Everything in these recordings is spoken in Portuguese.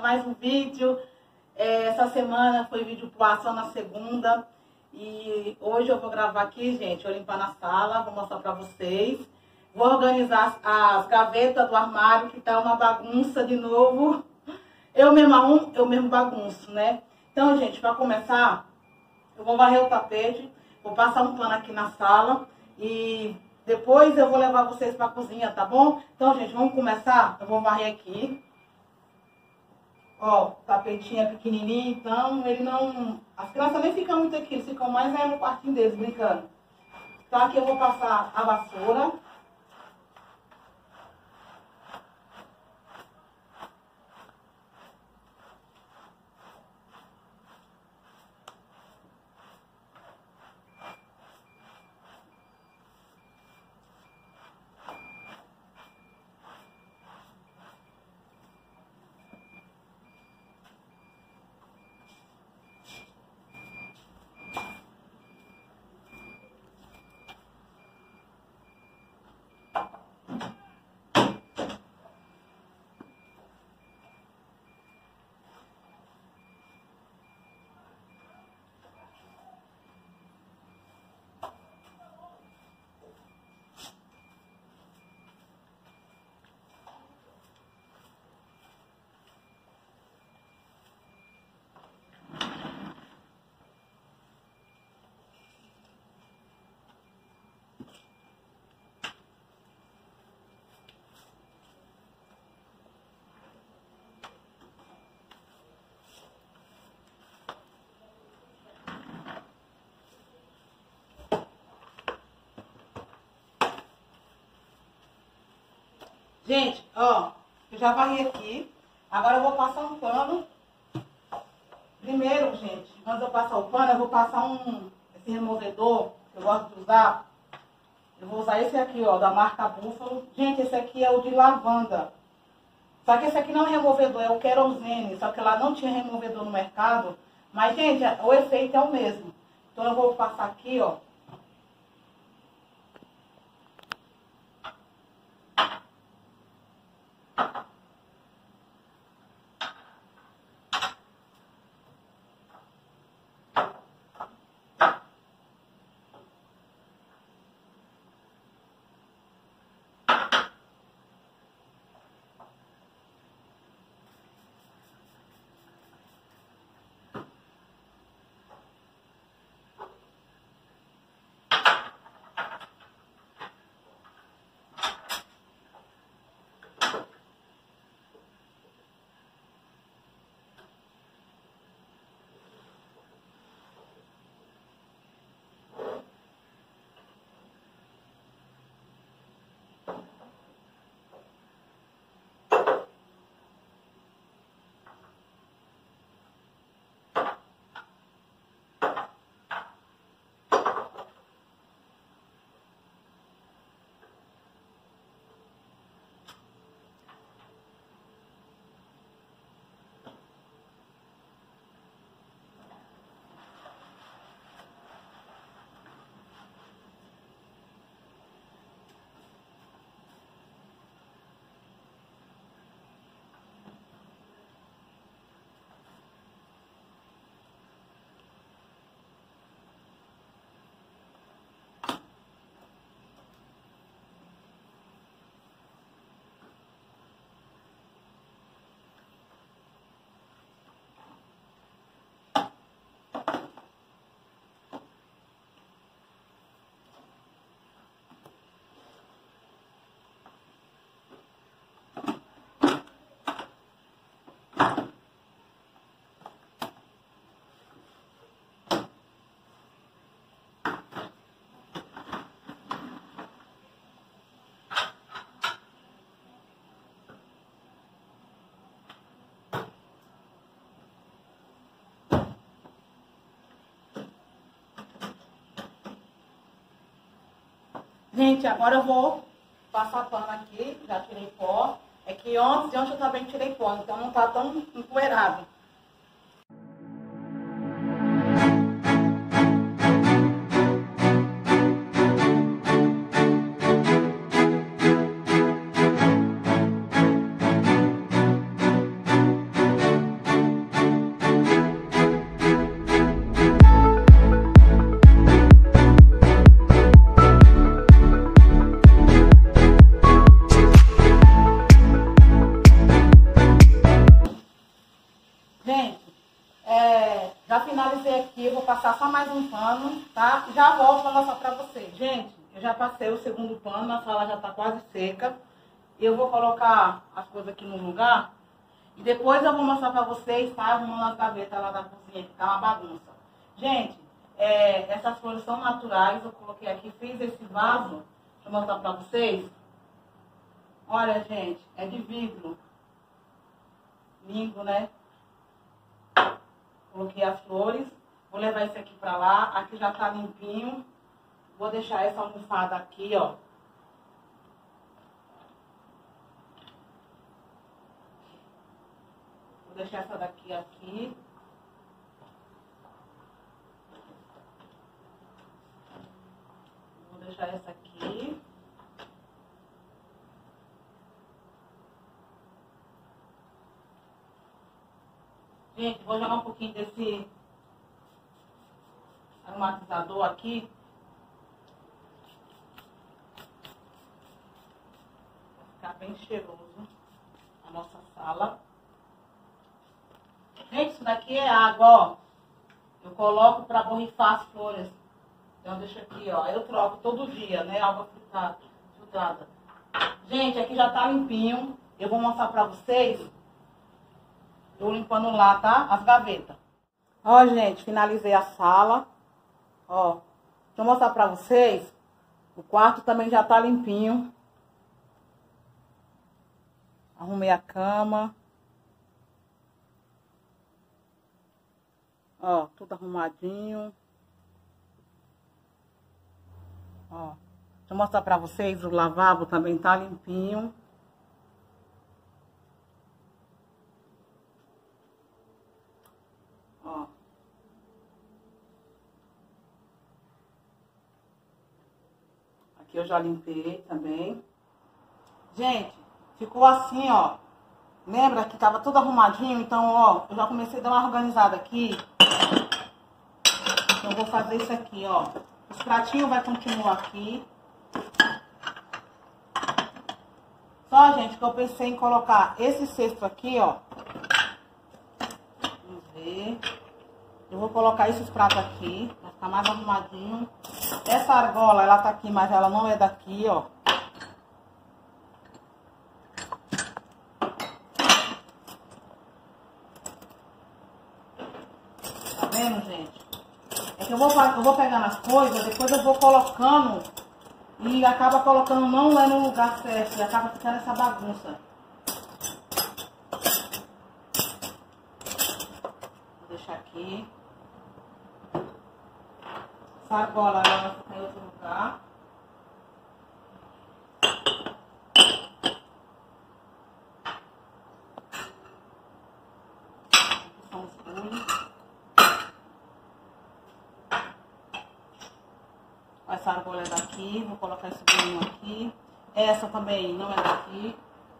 mais um vídeo. Essa semana foi vídeo pro só na segunda. E hoje eu vou gravar aqui, gente, eu limpar na sala, vou mostrar pra vocês. Vou organizar as gavetas do armário, que tá uma bagunça de novo. Eu mesmo bagunço, né? Então, gente, pra começar, eu vou varrer o tapete, vou passar um pano aqui na sala e depois eu vou levar vocês pra cozinha, tá bom? Então, gente, vamos começar? Eu vou varrer aqui. Ó, o tapetinho é pequenininho, então ele não... As crianças nem ficam muito aqui, eles ficam mais no quartinho deles, brincando. Então aqui eu vou passar a vassoura. Gente, ó, eu já varri aqui. Agora eu vou passar um pano. Primeiro, gente, antes de eu passar o pano, eu vou passar esse removedor que eu gosto de usar. Eu vou usar esse aqui, ó, da marca Búfalo. Gente, esse aqui é o de lavanda. Só que esse aqui não é removedor, é o querosene. Só que lá não tinha removedor no mercado. Mas, gente, o efeito é o mesmo. Então eu vou passar aqui, ó. Gente, agora eu vou passar pano aqui, já tirei pó. É que ontem eu também tirei pó, então não tá tão empoeirado. passar só mais um pano, tá? Já volto pra mostrar pra vocês. Gente, eu já passei o segundo pano, a sala já tá quase seca. Eu vou colocar as coisas aqui no lugar. E depois eu vou mostrar pra vocês, tá? Arrumando as gavetas lá da cozinha, que tá uma bagunça. Gente, essas flores são naturais. Eu coloquei aqui, fiz esse vaso. Deixa eu mostrar pra vocês. Olha, gente, é de vidro. Lindo, né? Coloquei as flores. Vou levar esse aqui pra lá. Aqui já tá limpinho. Vou deixar essa almofada aqui, ó. Vou deixar essa daqui aqui. Vou deixar essa aqui. Gente, vou jogar um pouquinho desse aromatizador aqui. Vai ficar bem cheiroso a nossa sala. Gente, isso daqui é água, ó. Eu coloco pra borrifar as flores. Então eu deixo aqui, ó. Eu troco todo dia, né? Água filtrada. Gente, aqui já tá limpinho. Eu vou mostrar pra vocês. Eu limpando lá, tá? As gavetas. Ó, gente, finalizei a sala. Ó. Deixa eu mostrar pra vocês. O quarto também já tá limpinho. Arrumei a cama. Ó, tudo arrumadinho. Ó. Deixa eu mostrar pra vocês. O lavabo também tá limpinho. Ó. Aqui eu já limpei também. Gente, ficou assim, ó. Lembra que tava tudo arrumadinho? Então, ó, eu já comecei a dar uma organizada aqui. Então, eu vou fazer isso aqui, ó. Os pratinhos vai continuar aqui. Só, gente, que eu pensei em colocar esse cesto aqui, ó. Vamos ver. Eu vou colocar esses pratos aqui, pra ficar mais arrumadinho. Essa argola, ela tá aqui, mas ela não é daqui, ó. Tá vendo, gente? É que eu vou pegando as coisas, depois eu vou colocando e acaba colocando não é no lugar certo, e acaba ficando essa bagunça. Vou deixar aqui. Essa argola ela vai ficar em outro lugar. Aqui são os bulhos. Essa argola é daqui, vou colocar esse bolinho aqui. Essa também não é daqui.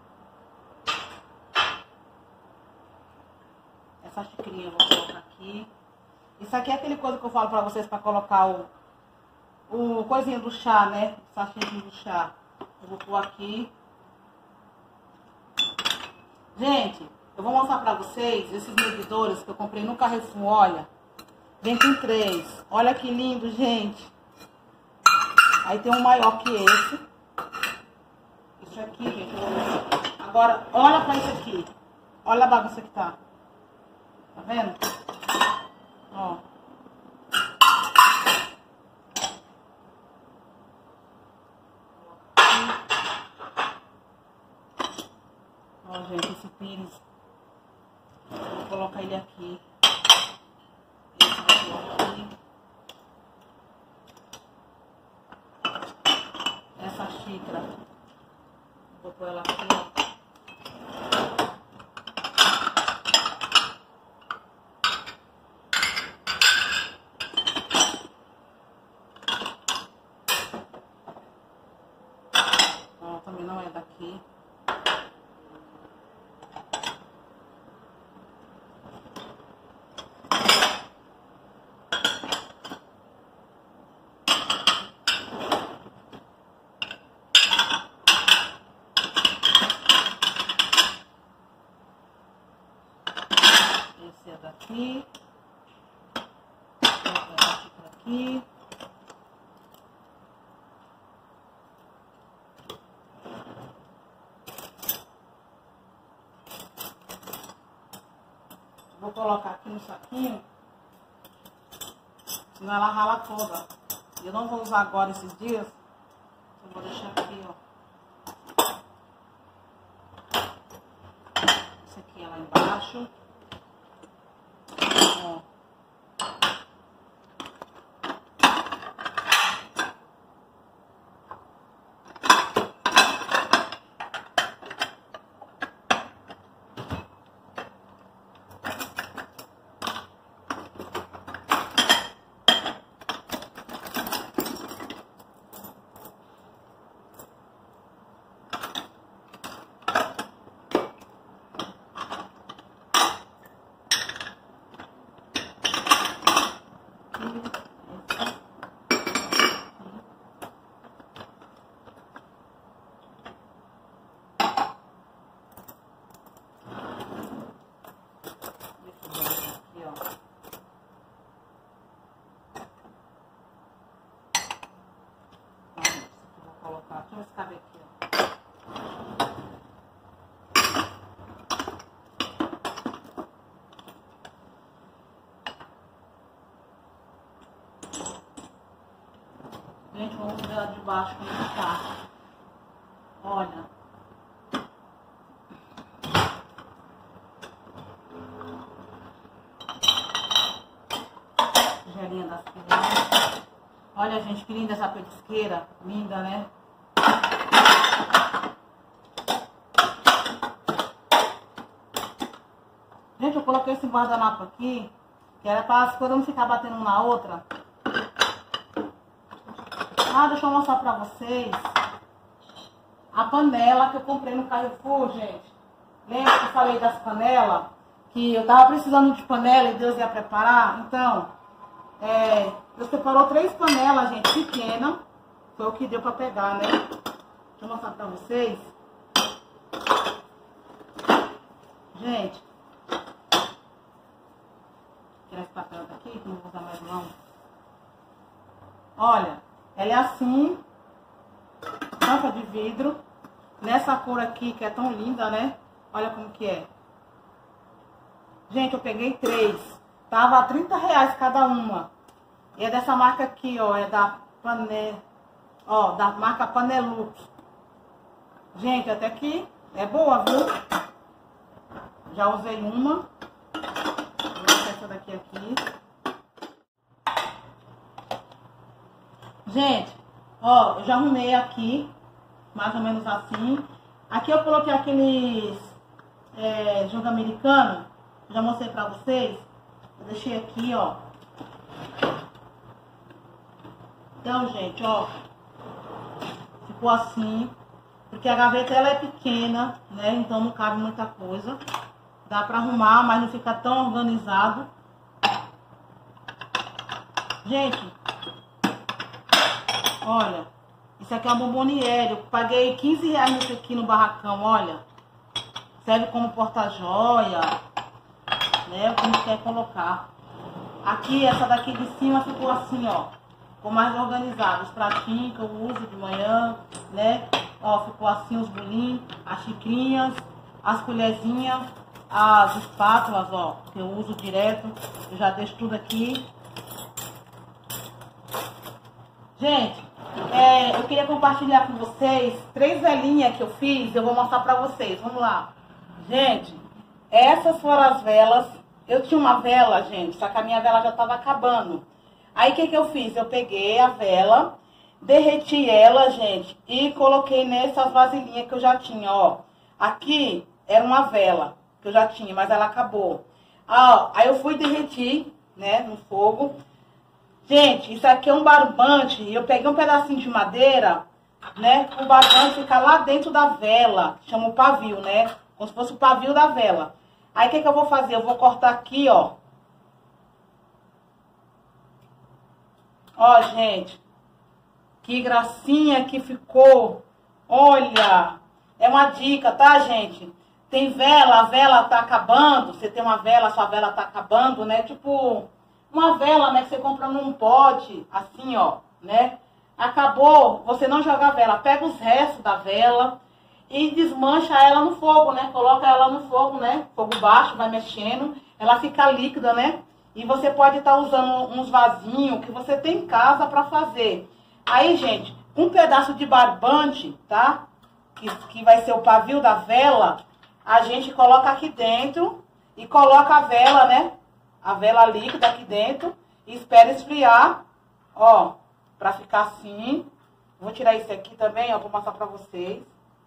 Essa xicrinha eu vou colocar aqui. Isso aqui é aquele coisa que eu falo pra vocês pra colocar o coisinho do chá, né? O sachêzinho do chá. Eu vou pôr aqui. Gente, eu vou mostrar pra vocês esses medidores que eu comprei no Carrefour, olha. Vem com 3. Olha que lindo, gente. Aí tem um maior que esse. Isso aqui, gente. Agora, olha pra isso aqui. Olha a bagunça que tá. Tá vendo? Ó. Ó, gente, esse pires. Vou colocar ele aqui. Esse vai colocar aqui. Essa xícara. Vou pôr ela aqui, ó. Também não é daqui. aqui. Vou colocar aqui no saquinho, senão ela rala toda. Eu não vou usar agora esses dias, eu vou deixar aqui, ó. Esse aqui é lá embaixo. Ó. Deixa eu escaber aqui, ó. Gente, vamos ver lá de baixo como tá. Olha. Tigelinha das crianças. Olha, gente, que linda essa petisqueira. Linda, né? Gente, eu coloquei esse guardanapo aqui, que era para as coisas não ficar batendo uma na outra. Ah, deixa eu mostrar pra vocês a panela que eu comprei no Carrefour, gente. Lembra que eu falei das panelas? Que eu tava precisando de panela e Deus ia preparar? Então, eu separou 3 panelas, gente, pequenas. Foi o que deu pra pegar, né? Deixa eu mostrar pra vocês. Gente, tirar esse papel daqui, que não vou usar mais não. Olha, ela é assim, tampa de vidro, nessa cor aqui, que é tão linda, né? Olha como que é. Gente, eu peguei 3. Tava R$30 cada uma. E é dessa marca aqui, ó, é da da marca Panelux. Gente, até que é boa, viu? Já usei uma. Vou deixar essa daqui aqui. Gente, ó, eu já arrumei aqui, mais ou menos assim. Aqui eu coloquei aqueles jogo americano, já mostrei pra vocês. Eu deixei aqui, ó. Então, gente, ó, ficou assim, porque a gaveta ela é pequena, né? Então não cabe muita coisa. Dá pra arrumar, mas não fica tão organizado. Gente, olha, isso aqui é uma bomboniere. Eu paguei R$15 nisso aqui no barracão, olha. Serve como porta-joia, né? Como quer colocar. Aqui, essa daqui de cima ficou assim, ó. Ficou mais organizado. Os pratinhos que eu uso de manhã, né? Ó, ficou assim os bolinhos, as xicrinhas, as colherzinhas, as espátulas, ó, que eu uso direto. Eu já deixo tudo aqui. Gente, eu queria compartilhar com vocês 3 velinhas que eu fiz. Eu vou mostrar pra vocês. Vamos lá. Gente, essas foram as velas. Eu tinha uma vela, gente, só que a minha vela já tava acabando. Aí, o que eu fiz? Eu peguei a vela, derreti ela, gente, e coloquei nessas vasilhinhas que eu já tinha, ó. Aqui era uma vela que eu já tinha, mas ela acabou. Ó, aí eu fui derretir, né, no fogo. Gente, isso aqui é um barbante. Eu peguei um pedacinho de madeira, né, o barbante fica lá dentro da vela. Chama o pavio, né, como se fosse o pavio da vela. Aí, o que eu vou fazer? Eu vou cortar aqui, ó. Ó, gente, que gracinha que ficou. Olha, é uma dica, tá, gente? Tem vela, a vela tá acabando. Você tem uma vela, a sua vela tá acabando, né? Tipo, uma vela, né, que você compra num pote, assim, ó, né? Acabou, você não joga a vela, pega os restos da vela e desmancha ela no fogo, né? Coloca ela no fogo, né? Fogo baixo, vai mexendo, ela fica líquida, né? E você pode estar usando uns vasinhos que você tem em casa para fazer. Aí, gente, um pedaço de barbante, tá? Que vai ser o pavio da vela, a gente coloca aqui dentro e coloca a vela, né? A vela líquida aqui dentro e espera esfriar, ó, pra ficar assim. Vou tirar isso aqui também, ó, pra mostrar pra vocês.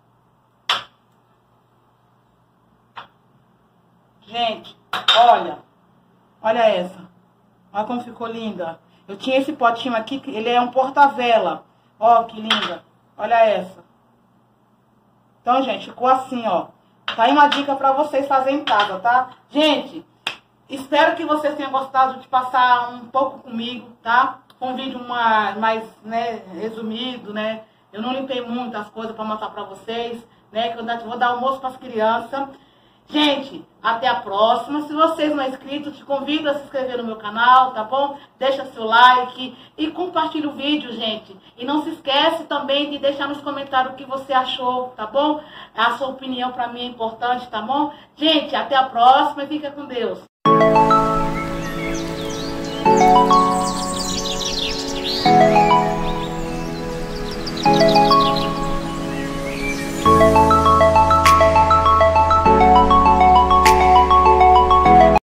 Gente, olha essa. Olha como ficou linda. Eu tinha esse potinho aqui, que ele é um porta-vela. Ó, que linda. Olha essa. Então, gente, ficou assim, ó. Tá aí uma dica pra vocês fazerem em casa, tá? Gente, espero que vocês tenham gostado de passar um pouco comigo, tá? Com um vídeo mais, né, resumido, né? Eu não limpei muitas coisas pra mostrar pra vocês, né? Que eu vou dar almoço pras crianças. Gente, até a próxima. Se vocês não são inscritos, te convido a se inscrever no meu canal, tá bom? Deixa seu like e compartilha o vídeo, gente. E não se esquece também de deixar nos comentários o que você achou, tá bom? A sua opinião pra mim é importante, tá bom? Gente, até a próxima e fica com Deus.